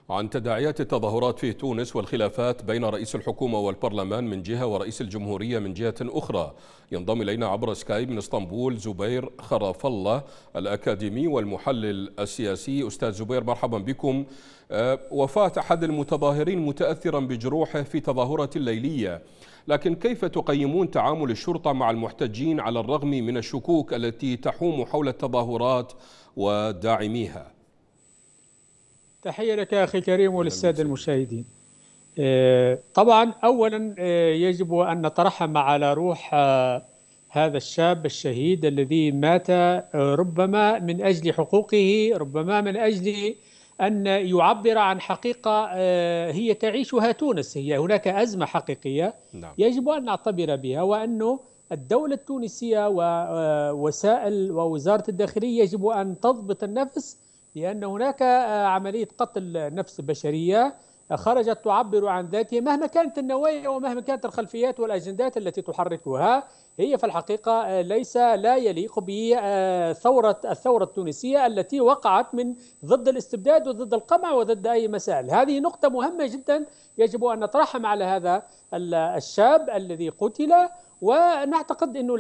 عن تداعيات التظاهرات في تونس والخلافات بين رئيس الحكومة والبرلمان من جهة ورئيس الجمهورية من جهة أخرى، ينضم إلينا عبر سكايب من اسطنبول زبير خراف الله الأكاديمي والمحلل السياسي. أستاذ زبير، مرحبا بكم. وفاة أحد المتظاهرين متأثرا بجروحه في تظاهرة ليلية، لكن كيف تقيمون تعامل الشرطة مع المحتجين على الرغم من الشكوك التي تحوم حول التظاهرات وداعميها؟ تحية لك أخي الكريم وللسادة المشاهدين. طبعا أولا يجب أن نترحم على روح هذا الشاب الشهيد الذي مات ربما من أجل حقوقه، ربما من أجل أن يعبر عن حقيقة هي تعيشها تونس. هي هناك أزمة حقيقية يجب أن نعتبر بها، وأنه الدولة التونسية ووسائل ووزارة الداخلية يجب أن تضبط النفس، لأن هناك عملية قتل نفس بشرية خرجت تعبر عن ذاتها مهما كانت النوايا ومهما كانت الخلفيات والأجندات التي تحركها. هي في الحقيقة لا يليق الثورة التونسية التي وقعت من ضد الاستبداد وضد القمع وضد أي مسائل. هذه نقطة مهمة جدا، يجب أن نترحم على هذا الشاب الذي قتل، ونعتقد أنه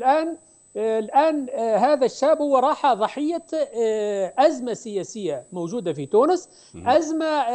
الآن هذا الشاب هو راح ضحية أزمة سياسية موجودة في تونس، أزمة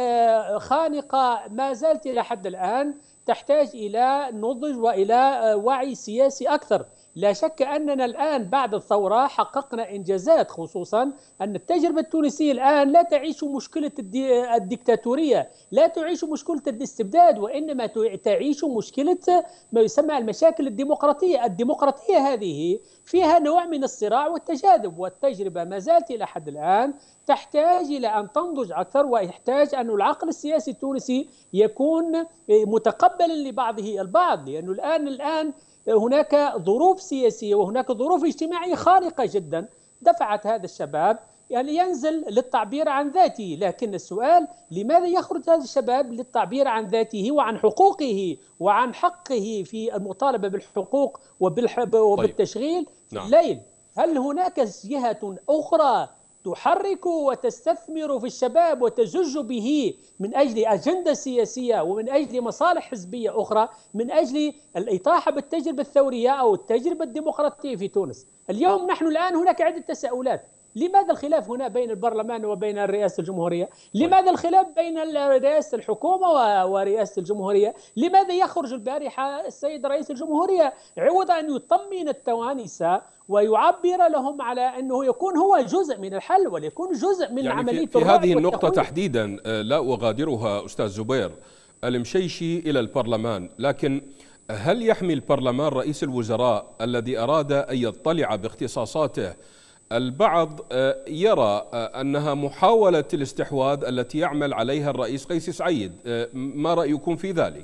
خانقة ما زالت إلى حد الآن تحتاج إلى نضج وإلى وعي سياسي أكثر. لا شك أننا الآن بعد الثورة حققنا إنجازات، خصوصا أن التجربة التونسية الآن لا تعيش مشكلة الديكتاتورية، لا تعيش مشكلة الاستبداد، وإنما تعيش مشكلة ما يسمى المشاكل الديمقراطية. الديمقراطية هذه فيها نوع من الصراع والتجاذب، والتجربة ما زالت إلى حد الآن تحتاج إلى أن تنضج أكثر، ويحتاج أن العقل السياسي التونسي يكون متقبلا لبعضه البعض، لأنه الآن هناك ظروف سياسية وهناك ظروف اجتماعية خارقة جدا دفعت هذا الشباب يعني ينزل للتعبير عن ذاته. لكن السؤال، لماذا يخرج هذا الشباب للتعبير عن ذاته وعن حقوقه وعن حقه في المطالبة بالحقوق وبالتشغيل في الليل؟ هل هناك جهة أخرى تحرك وتستثمر في الشباب وتزج به من أجل أجندة سياسية ومن أجل مصالح حزبية أخرى، من أجل الإطاحة بالتجربة الثورية أو التجربة الديمقراطية في تونس؟ اليوم نحن الآن هناك عدة تساؤلات. لماذا الخلاف هنا بين البرلمان وبين رئاسة الجمهورية؟ لماذا الخلاف بين رئاسة الحكومة ورئاسة الجمهورية؟ لماذا يخرج البارحة السيد رئيس الجمهورية عوض أن يطمئن التوانسة ويعبر لهم على أنه يكون هو جزء من الحل ويكون جزء من يعني عملية في هذه النقطة تحديدا لا أغادرها أستاذ زبير، المشيشي إلى البرلمان، لكن هل يحمي البرلمان رئيس الوزراء الذي أراد أن يطلع باختصاصاته؟ البعض يرى أنها محاولة الاستحواذ التي يعمل عليها الرئيس قيس سعيد، ما رأيكم في ذلك؟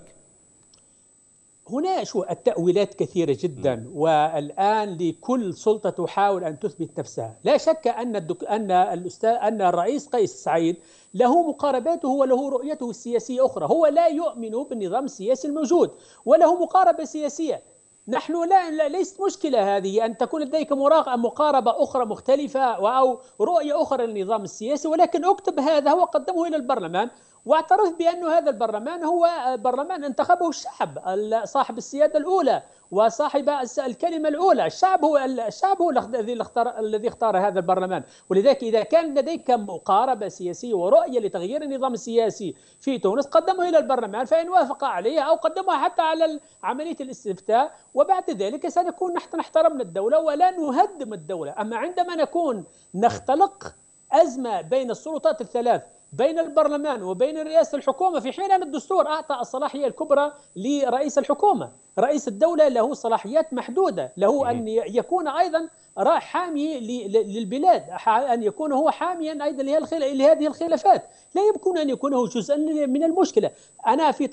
هنا التأويلات كثيرة جدا، والآن لكل سلطة تحاول أن تثبت نفسها. لا شك أن الرئيس قيس سعيد له مقارباته وله رؤيته السياسية أخرى، هو لا يؤمن بالنظام السياسي الموجود وله مقاربة سياسية. نحن ليست مشكلة هذه أن تكون لديك مقاربة أخرى مختلفة أو رؤية أخرى للنظام السياسي، ولكن اكتب هذا وقدمه إلى البرلمان، واعترف بأن هذا البرلمان هو برلمان انتخبه الشعب صاحب السيادة الأولى وصاحب الكلمة الأولى. الشعب هو الذي اختار هذا البرلمان. ولذلك إذا كان لديك مقاربة سياسية ورؤية لتغيير النظام السياسي في تونس قدمه إلى البرلمان، فإن وافق عليه أو قدمه حتى على عملية الاستفتاء، وبعد ذلك سنكون نحن احترمنا الدولة ولا نهدم الدولة. أما عندما نكون نختلق أزمة بين السلطات الثلاث، بين البرلمان وبين رئاسة الحكومة، في حين أن الدستور أعطى الصلاحية الكبرى لرئيس الحكومة، رئيس الدولة له صلاحيات محدودة، له أن يكون أيضا حامي للبلاد، أن يكون هو حاميا أيضا لهذه الخلافات، لا يمكن أن يكون هو جزءا من المشكلة. أنا في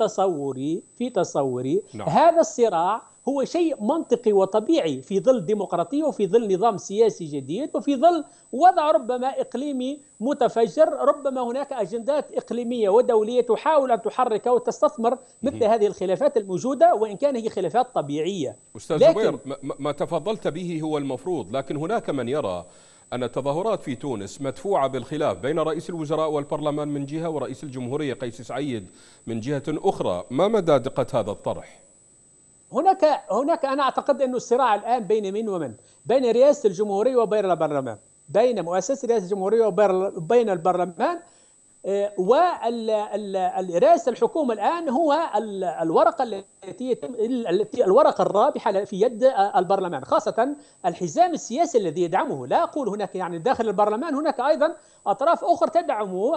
تصوري هذا الصراع هو شيء منطقي وطبيعي في ظل ديمقراطية وفي ظل نظام سياسي جديد وفي ظل وضع ربما إقليمي متفجر. ربما هناك أجندات إقليمية ودولية تحاول أن تحرك وتستثمر مثل هذه الخلافات الموجودة، وإن كان هي خلافات طبيعية. أستاذ زبير، ما تفضلت به هو المفروض، لكن هناك من يرى أن التظاهرات في تونس مدفوعة بالخلاف بين رئيس الوزراء والبرلمان من جهة ورئيس الجمهورية قيس سعيد من جهة أخرى، ما مدى دقة هذا الطرح؟ هناك أنا أعتقد أن الصراع الآن بين من ومن، بين رئاسة الجمهورية وبين البرلمان، بين مؤسسة رئاسة الجمهورية وبين البرلمان. والرئاسة الحكومة الآن هو الورقة التي الورقة الرابحة في يد البرلمان، خاصة الحزام السياسي الذي يدعمه. لا أقول هناك يعني داخل البرلمان، هناك أيضا أطراف أخرى تدعمه.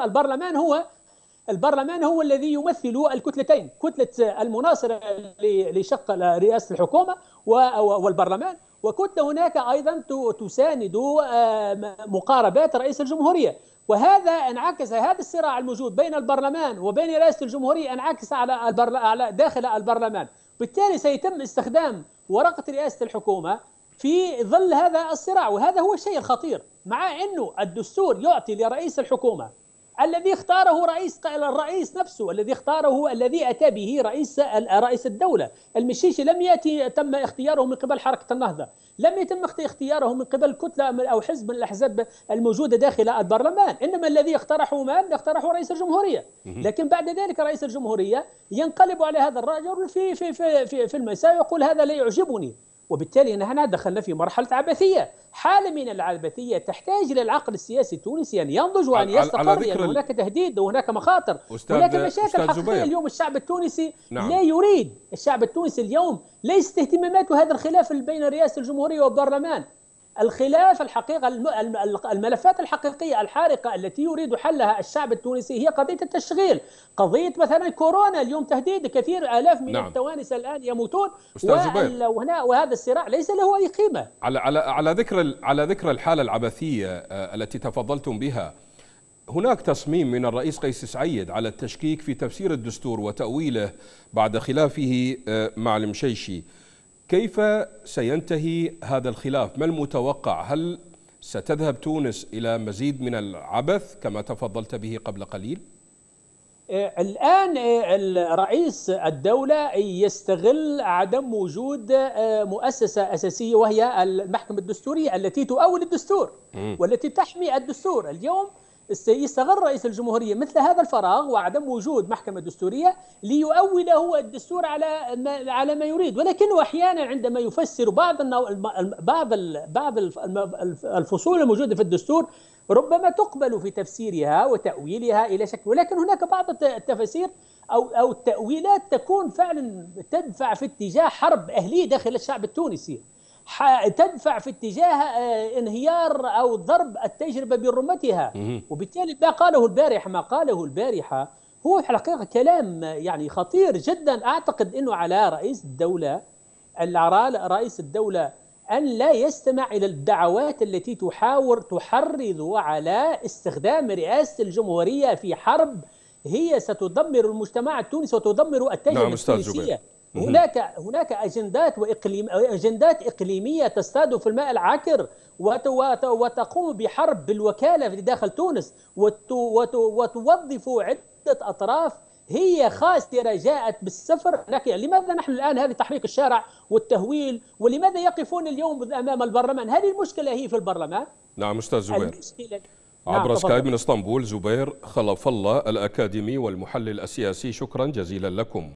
البرلمان هو الذي يمثل الكتلتين، كتلة المناصرة لشق رئاسة الحكومة والبرلمان، وكتلة هناك أيضا تساند مقاربات رئيس الجمهورية. وهذا انعكس، هذا الصراع الموجود بين البرلمان وبين رئاسة الجمهورية انعكس على داخل البرلمان. بالتالي سيتم استخدام ورقة رئاسة الحكومة في ظل هذا الصراع، وهذا هو الشيء الخطير. مع أنه الدستور يعطي لرئيس الحكومة الذي اختاره الرئيس نفسه، الذي اختاره، الذي أتى به رئيس الدولة. المشيشي لم يأتي تم اختياره من قبل حركة النهضة، لم يتم اختياره من قبل كتلة أو حزب من الأحزاب الموجودة داخل البرلمان، إنما الذي اقترحه من؟ اقترحه رئيس الجمهورية. لكن بعد ذلك رئيس الجمهورية ينقلب على هذا الرجل في المساء ويقول هذا لا يعجبني. وبالتالي نحن دخلنا في مرحلة عبثية، حالة من العبثية تحتاج إلى العقل السياسي التونسي أن ينضج وأن يستقر. يعني هناك تهديد وهناك مخاطر، هناك مشاكل حقيقية. اليوم الشعب التونسي لا يريد، الشعب التونسي اليوم ليست اهتماماته هذا الخلاف بين رئاسة الجمهورية والبرلمان. الخلاف الحقيقة، الملفات الحقيقية الحارقة التي يريد حلها الشعب التونسي هي قضية التشغيل، قضية مثلا كورونا. اليوم تهديد كثير، آلاف من التوانس الآن يموتون، وهذا الصراع ليس له أي قيمة. على ذكر الحالة العبثية التي تفضلتم بها، هناك تصميم من الرئيس قيس سعيد على التشكيك في تفسير الدستور وتأويله بعد خلافه مع المشيشي. كيف سينتهي هذا الخلاف؟ ما المتوقع؟ هل ستذهب تونس إلى مزيد من العبث كما تفضلت به قبل قليل؟ الآن رئيس الدولة يستغل عدم وجود مؤسسة أساسية وهي المحكمة الدستورية التي تؤول الدستور والتي تحمي الدستور. اليوم يستغل رئيس الجمهورية مثل هذا الفراغ وعدم وجود محكمة دستورية ليؤوله الدستور على ما يريد. ولكنه أحيانا عندما يفسر بعض الفصول الموجودة في الدستور ربما تقبل في تفسيرها وتأويلها إلى شكل، ولكن هناك بعض التفاسير أو التأويلات تكون فعلا تدفع في اتجاه حرب أهلية داخل الشعب التونسي، تدفع في اتجاه انهيار أو ضرب التجربة برمتها. وبالتالي ما قاله البارحة هو في الحقيقة كلام يعني خطير جدا. أعتقد أنه على رئيس الدولة أن لا يستمع إلى الدعوات التي تحرض على استخدام رئاسة الجمهورية في حرب هي ستدمر المجتمع التونسي وتدمر التجربة التونسية. هناك أجندات إقليمية تصطاد في الماء العكر وتقوم بحرب بالوكالة داخل تونس وتوظف عدة أطراف هي خاسرة جاءت بالسفر. لماذا نحن الآن هذه تحريق الشارع والتهويل، ولماذا يقفون اليوم أمام البرلمان؟ هذه المشكلة هي في البرلمان. نعم أستاذ زبير. عبر سكايب من اسطنبول زبير خلف الله الأكاديمي والمحلل السياسي، شكرا جزيلا لكم.